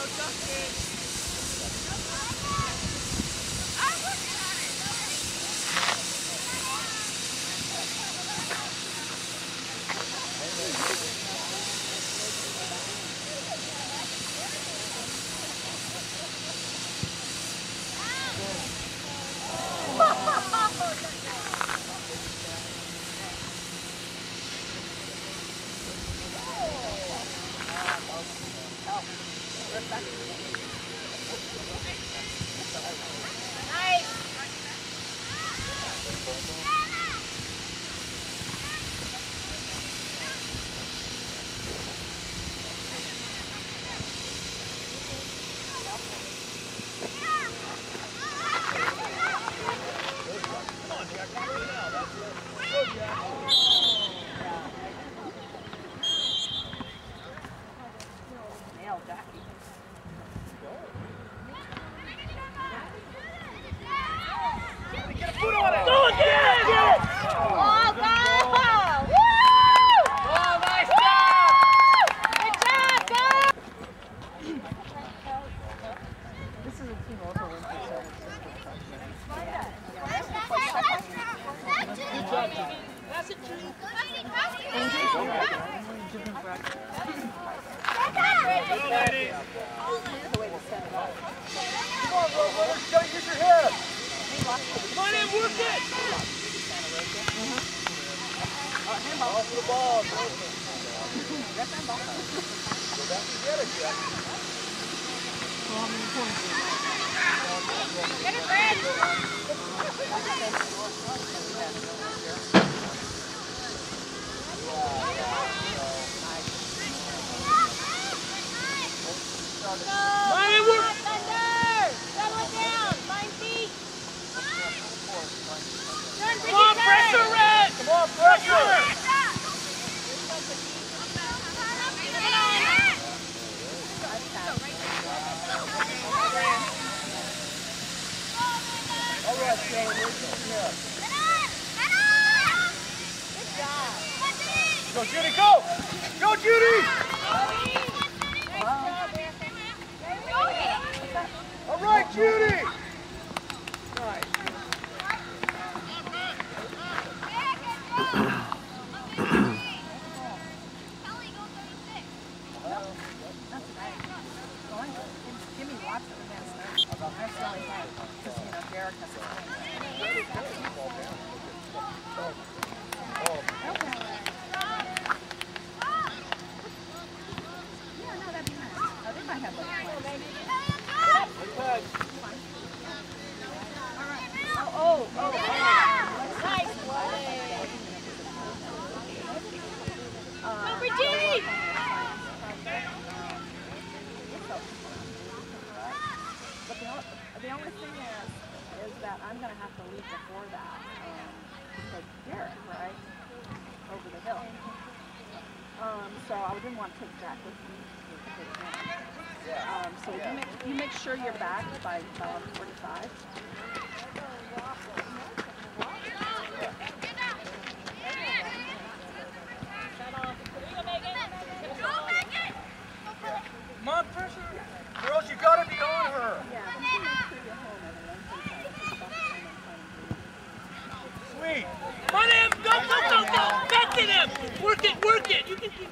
Go, Judy, go! Go, Judy! All right, Judy! Nice. The only thing is that I'm going to have to leave before that to Garrett, right, over the hill. So I didn't want to take Jack with me. So you make sure you're back by 11:45. Come on, pressure. Girls, you got to be on her. Sweet. Come on, Em. Go, go, go, go. Back to them. Work it, work it. You can keep it.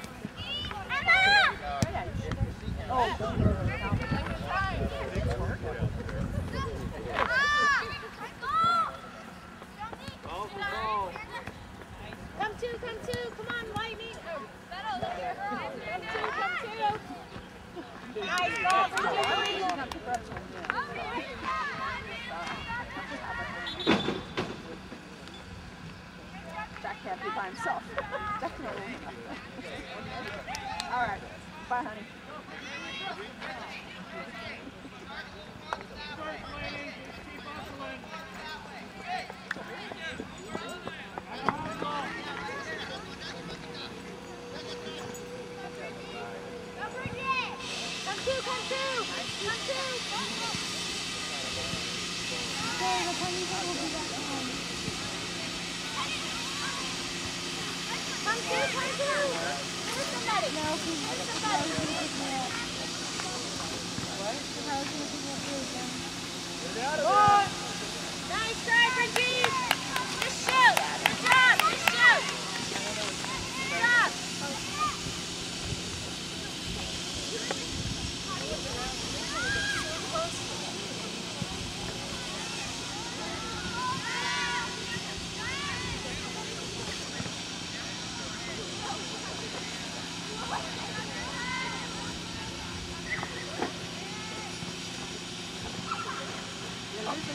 Come two. Come on, Lightning. Come two. Nice ball for Julie. Jack can't be by himself. Definitely. All right. Bye, honey.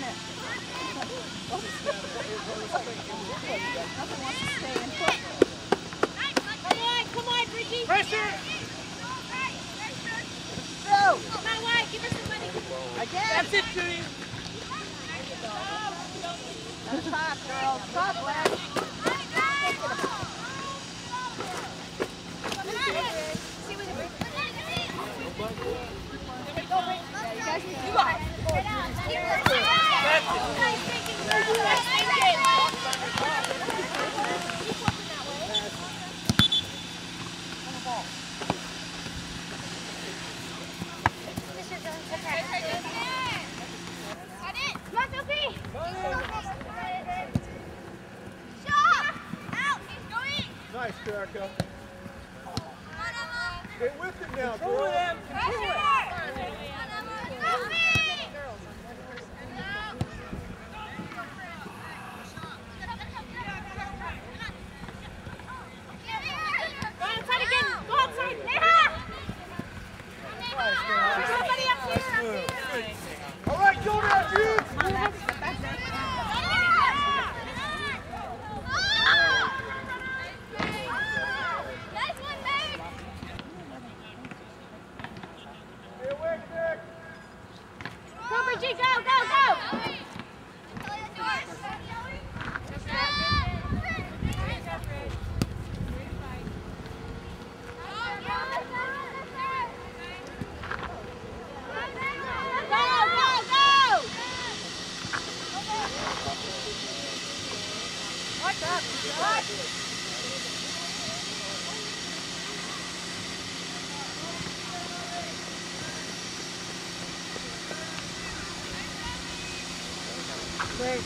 in it. Nothing wants to stay in put. Come on, Bridgie. Pressure! Go! Come on, Wyatt, give her some money. Again! That's it, Judy. Top, girls. Top, lad. Yeah, you guys need to go. Nice, Jericho. Get with it now, Control girl. them. Control it. All right, go now, dude. Stay awake, Nick. Go, Bridgie, go, go, go! Wait.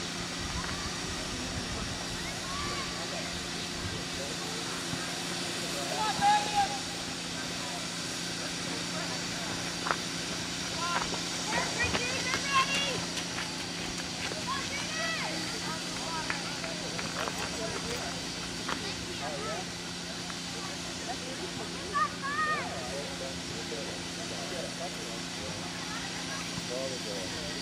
Volleyball.